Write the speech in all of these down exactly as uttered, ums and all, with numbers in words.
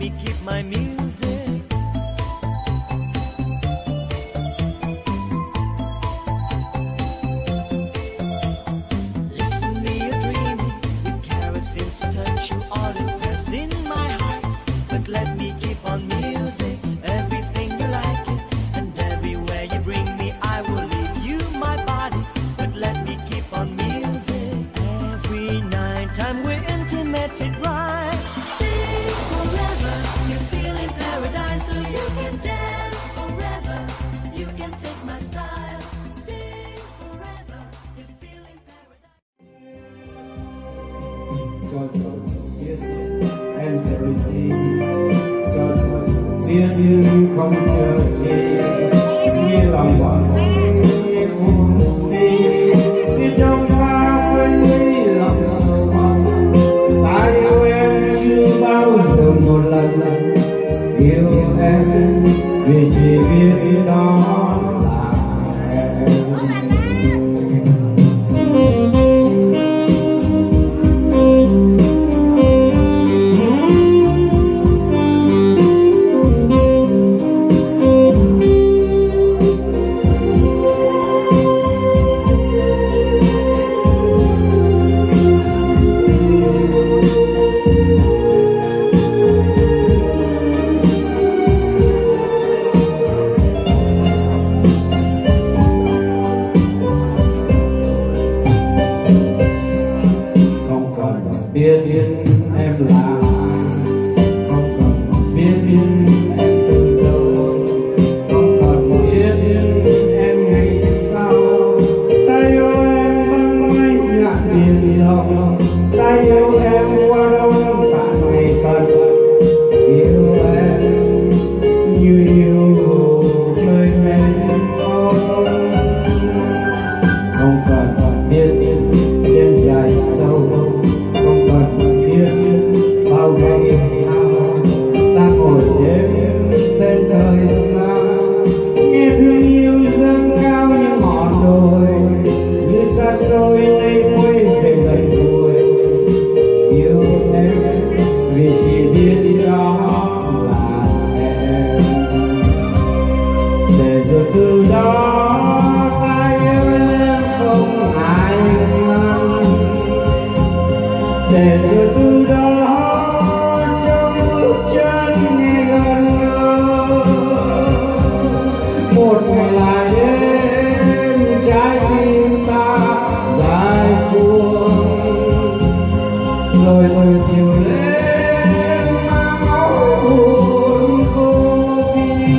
me keep my music. Listen me a dreaming, if kerosene to touch you, all it press in my heart. But let me keep on music, everything you like it, and everywhere you bring me, I will leave you my body. But let me keep on music, every night time we're intimate, it right. Sing forever, you feel in paradise, so you can dance forever. You can take my style. Sing forever, you feel in paradise. Cho sự biết em sẽ đi tìm, cho sự biết nhưng không chờ chi, như lòng bọn như buồn si, như trong ta quên đi lòng sầu mong. Ta yêu em chưa bao giờ một lần, yêu em vì chỉ biết đó là em. Biết em là không cần biết em từ đâu, không cần biết em ngày sau. Ta yêu em bằng mây ngàn biển rộng, ta yêu em qua đông tận ngày tận, yêu em như yêu trời mênh mông. Không cần biết đêm dài sâu, bao ngày nào ta ngồi đêm tên thời gian, nghe thương yêu dâng cao những ngọn đồi, như xa xôi lấy quê về gần đuổi. Yêu em vì chỉ biết đó là em, để rồi từ đó ta yêu em không ai ngăn, để rồi từ đó một ngày lại đến trái tim ta dài cuồng, rồi từ chiều lên mang máu buồn cô đi.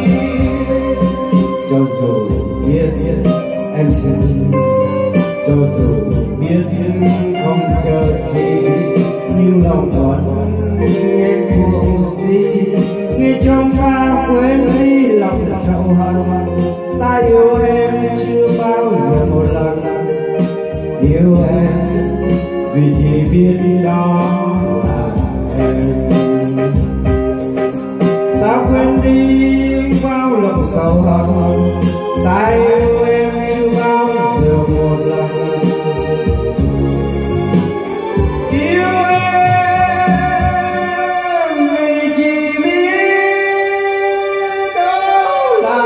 Cho dù biết em thương, cho dù biết không chờ chi, nhưng lòng còn nghe cuồng si, nghe trong ta quên đi lòng sầu hận. Ta yêu em chưa bao giờ một lần, yêu em vì chỉ biết đó là em. Ta quên đi bao lòng sầu hận, ta yêu em chưa bao giờ một lần, yêu em vì chỉ biết đó là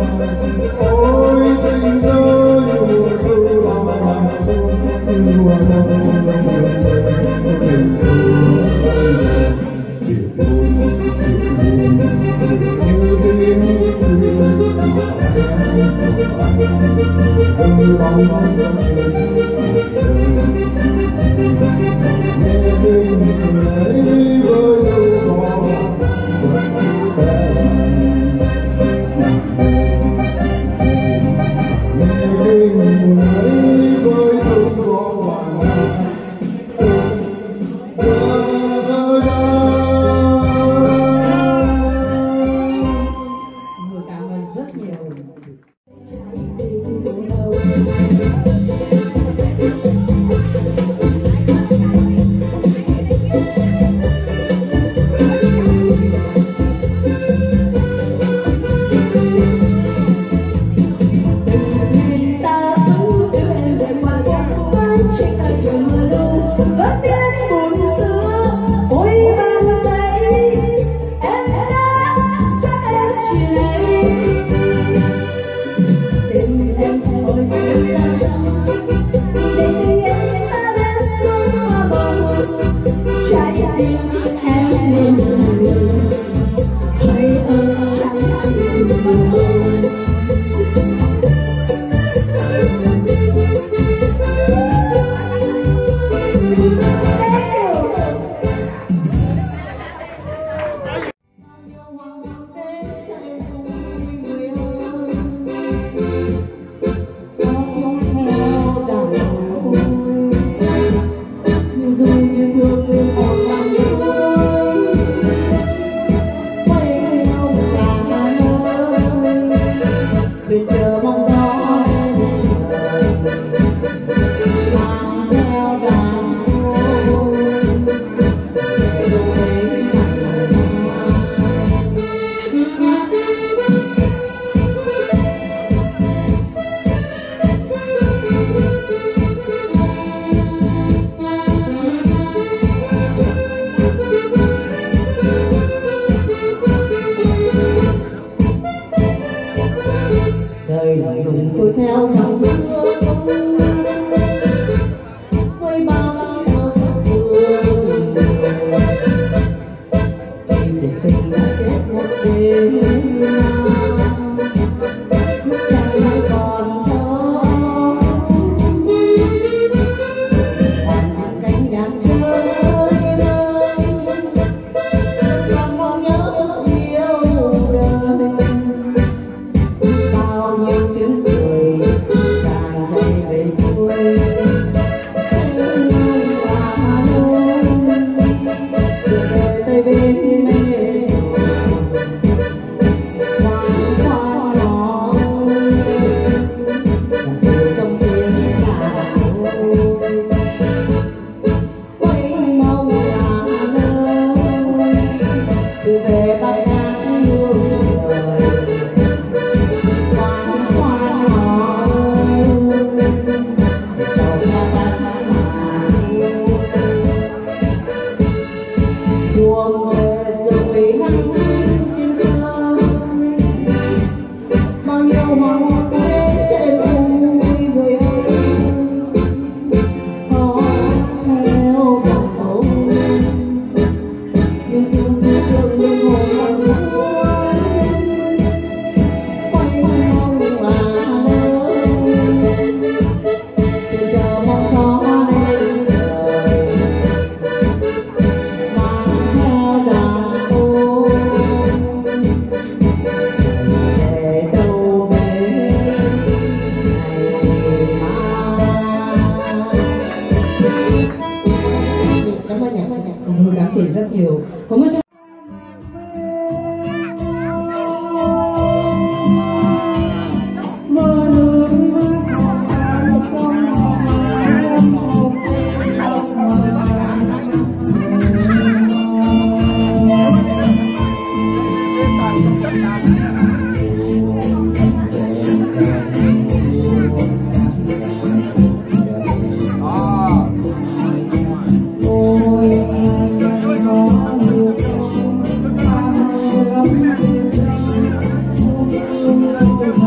Thank you.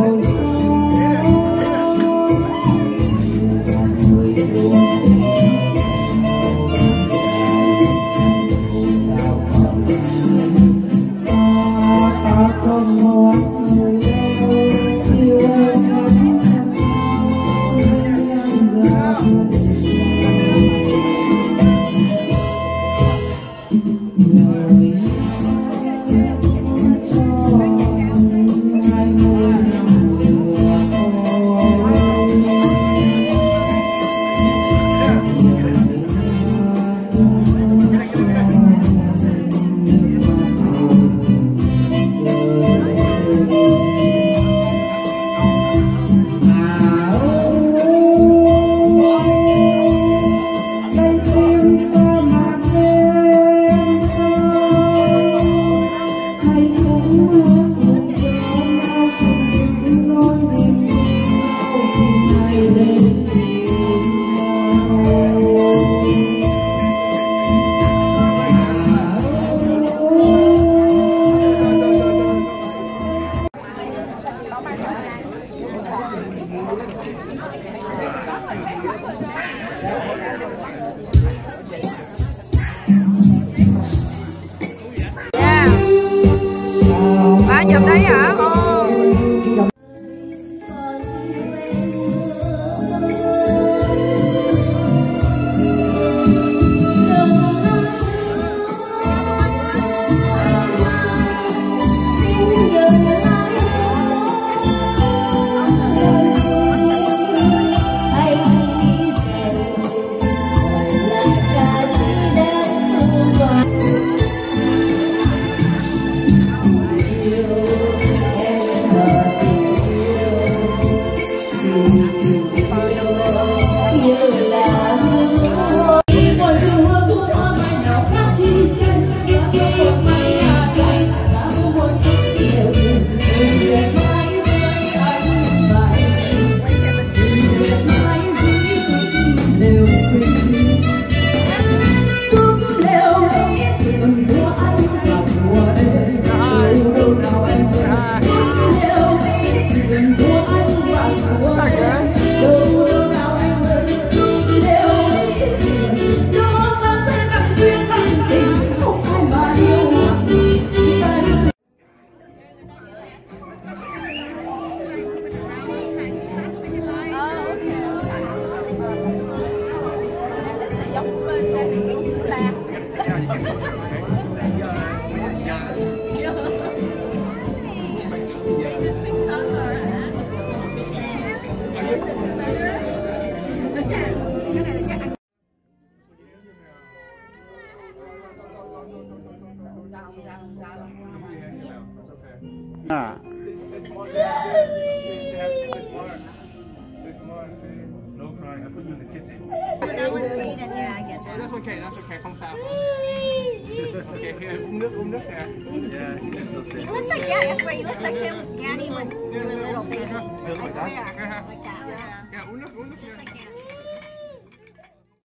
À. This more, they have this more. This more, see? No crying. I put you in the kitchen. That one's green and yeah, I get that. That's okay, that's okay. Không sao. Okay, here, uống nước, uống nước nè. Yeah, he just looks He it. looks like yeah, that's right. He looks like him, Danny, when we were little baby. Like that? I swear, like that. Yeah. Yeah, uống nước, uống nước nè. Just like Danny.